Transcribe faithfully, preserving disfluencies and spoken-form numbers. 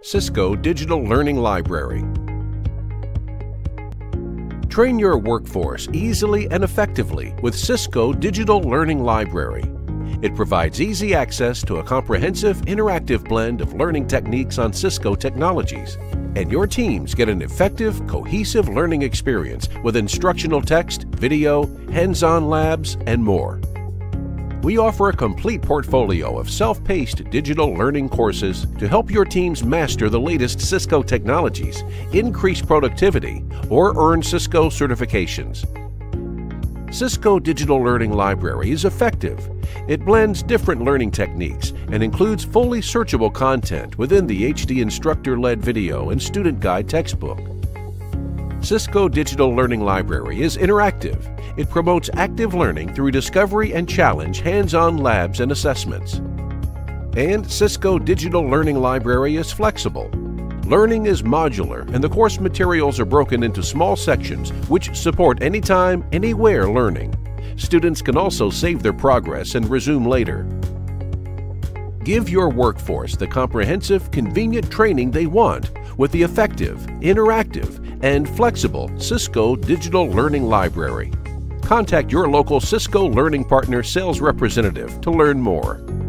Cisco Digital Learning Library. Train your workforce easily and effectively with Cisco Digital Learning Library. It provides easy access to a comprehensive, interactive blend of learning techniques on Cisco technologies, and your teams get an effective, cohesive learning experience with instructional text, video, hands-on labs, and more. We offer a complete portfolio of self-paced digital learning courses to help your teams master the latest Cisco technologies, increase productivity, or earn Cisco certifications. Cisco Digital Learning Library is effective. It blends different learning techniques and includes fully searchable content within the H D instructor-led video and student guide textbook. Cisco Digital Learning Library is interactive. It promotes active learning through discovery and challenge hands-on labs and assessments. And Cisco Digital Learning Library is flexible. Learning is modular, and the course materials are broken into small sections which support anytime, anywhere learning. Students can also save their progress and resume later. Give your workforce the comprehensive, convenient training they want with the effective, interactive, and flexible Cisco Digital Learning Library. Contact your local Cisco Learning Partner sales representative to learn more.